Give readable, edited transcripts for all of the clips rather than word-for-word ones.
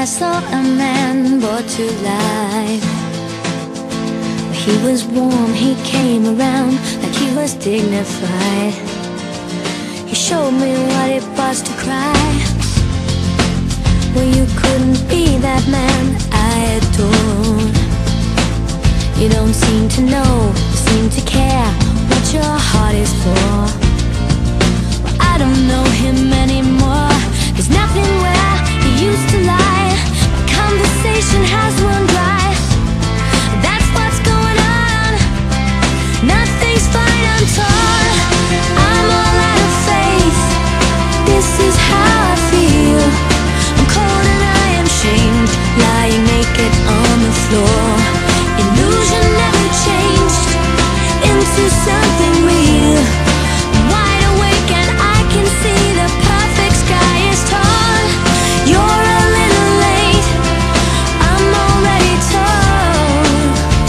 I saw a man brought to life. He was warm, he came around like he was dignified. He showed me what it was to cry. Well, you couldn't be that man I adored. You don't seem to know, you seem to care what your heart is for. Well, I don't know him anymore. There's nothing where he used to lie. My conversation has run dry. That's what's going on. Nothing's fine, I'm torn. I'm all out of faith. This is how I feel. I'm cold and I am shamed, lying naked on the floor. Illusion never changed into something real. I'm wide awake and I can see the perfect sky is torn. You're a little late, I'm already torn.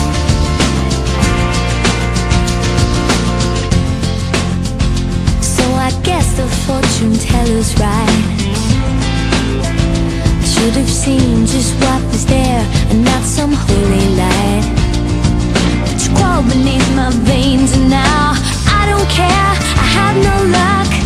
So I guess the fortune teller's right. I should have seen just what was there and not some holy light. But you crawl beneath my veins and now I don't care, I have no luck.